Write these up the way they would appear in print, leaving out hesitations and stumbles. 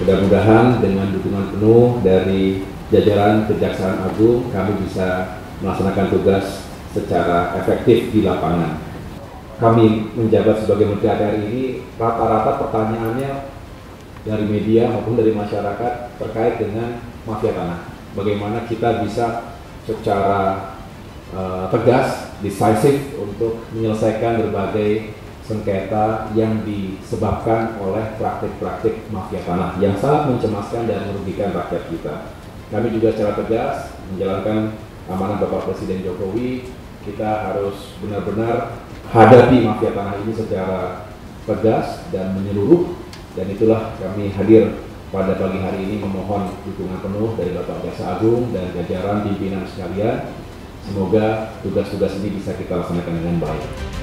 mudah-mudahan dengan dukungan penuh dari jajaran Kejaksaan Agung kami bisa melaksanakan tugas secara efektif di lapangan. Kami menjabat sebagai Menteri ATR ini rata-rata pertanyaannya dari media maupun dari masyarakat terkait dengan mafia tanah. Bagaimana kita bisa secara tegas, decisive untuk menyelesaikan berbagai sengketa yang disebabkan oleh praktik-praktik mafia tanah yang sangat mencemaskan dan merugikan rakyat kita. Kami juga secara tegas menjalankan amanah Bapak Presiden Jokowi, kita harus benar-benar hadapi mafia tanah ini secara tegas dan menyeluruh, dan itulah kami hadir pada pagi hari ini memohon dukungan penuh dari Bapak Jaksa Agung dan jajaran pimpinan sekalian. Semoga tugas-tugas ini bisa kita laksanakan dengan baik.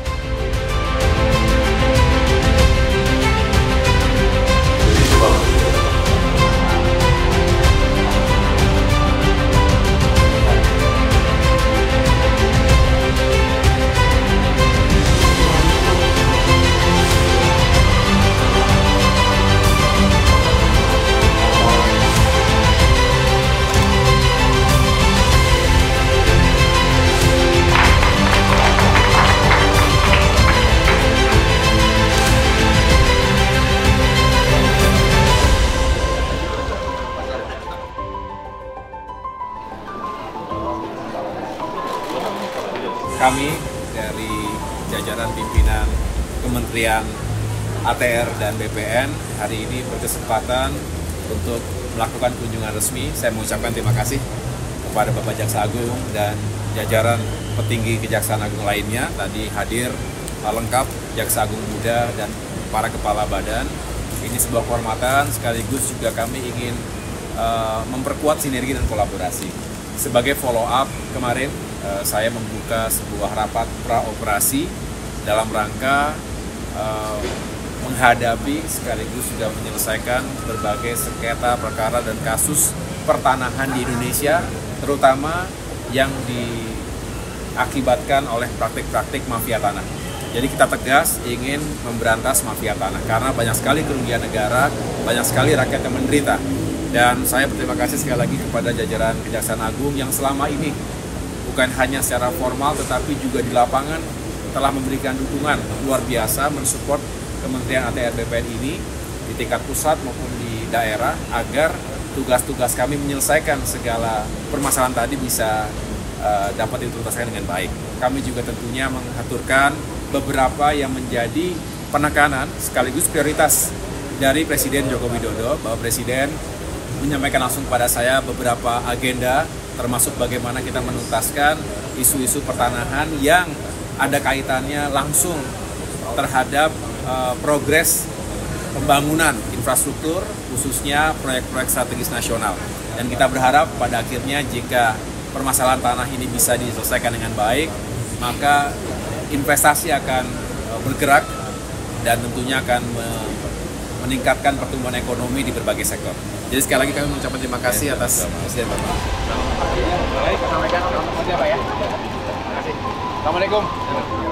Kami dari jajaran pimpinan Kementerian ATR dan BPN hari ini berkesempatan untuk melakukan kunjungan resmi. Saya mengucapkan terima kasih kepada Bapak Jaksa Agung dan jajaran petinggi Kejaksaan Agung lainnya. Tadi hadir lengkap Jaksa Agung Muda dan para kepala badan. Ini sebuah kehormatan, sekaligus juga kami ingin memperkuat sinergi dan kolaborasi. Sebagai follow up kemarin, saya membuka sebuah rapat praoperasi dalam rangka menghadapi sekaligus juga menyelesaikan berbagai sengketa perkara dan kasus pertanahan di Indonesia, terutama yang diakibatkan oleh praktik-praktik mafia tanah. Jadi kita tegas ingin memberantas mafia tanah karena banyak sekali kerugian negara, banyak sekali rakyat yang menderita. Dan saya berterima kasih sekali lagi kepada jajaran Kejaksaan Agung yang selama ini bukan hanya secara formal tetapi juga di lapangan telah memberikan dukungan luar biasa mensupport Kementerian ATR BPN ini di tingkat pusat maupun di daerah agar tugas-tugas kami menyelesaikan segala permasalahan tadi bisa dapat dituntaskan dengan baik. Kami juga tentunya mengaturkan beberapa yang menjadi penekanan sekaligus prioritas dari Presiden Joko Widodo. Bapak Presiden menyampaikan langsung kepada saya beberapa agenda, termasuk bagaimana kita menuntaskan isu-isu pertanahan yang ada kaitannya langsung terhadap progres pembangunan infrastruktur, khususnya proyek-proyek strategis nasional. Dan kita berharap pada akhirnya jika permasalahan tanah ini bisa diselesaikan dengan baik, maka investasi akan bergerak dan tentunya akan meningkatkan pertumbuhan ekonomi di berbagai sektor. Jadi sekali lagi kami mengucapkan terima kasih atas Presiden Bapak. Baik, sampaikan salam saja Pak ya. Terima kasih. Assalamualaikum.